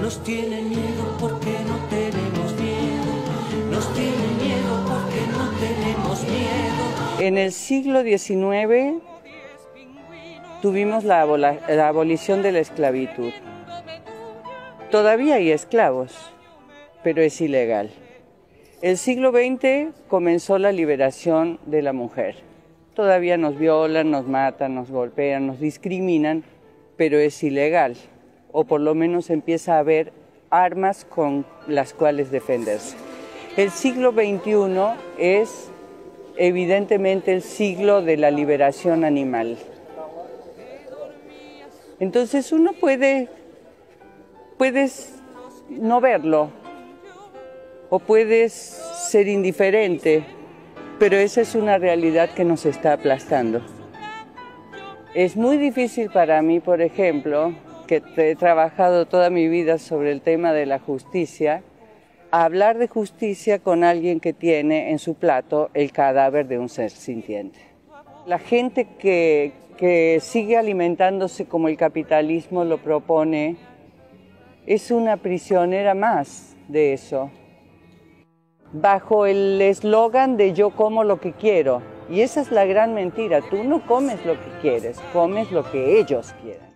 Nos tienen miedo porque no tenemos miedo. Nos tienen miedo porque no tenemos miedo. En el siglo XIX tuvimos la abolición de la esclavitud. Todavía hay esclavos, pero es ilegal. El siglo XX comenzó la liberación de la mujer. Todavía nos violan, nos matan, nos golpean, nos discriminan, pero es ilegal. O por lo menos empieza a haber armas con las cuales defenderse. El siglo XXI es evidentemente el siglo de la liberación animal. Entonces uno puedes no verlo, o puedes ser indiferente, pero esa es una realidad que nos está aplastando. Es muy difícil para mí, por ejemplo, que he trabajado toda mi vida sobre el tema de la justicia, hablar de justicia con alguien que tiene en su plato el cadáver de un ser sintiente. La gente que sigue alimentándose como el capitalismo lo propone es una prisionera más de eso, bajo el eslogan de yo como lo que quiero. Y esa es la gran mentira, tú no comes lo que quieres, comes lo que ellos quieren.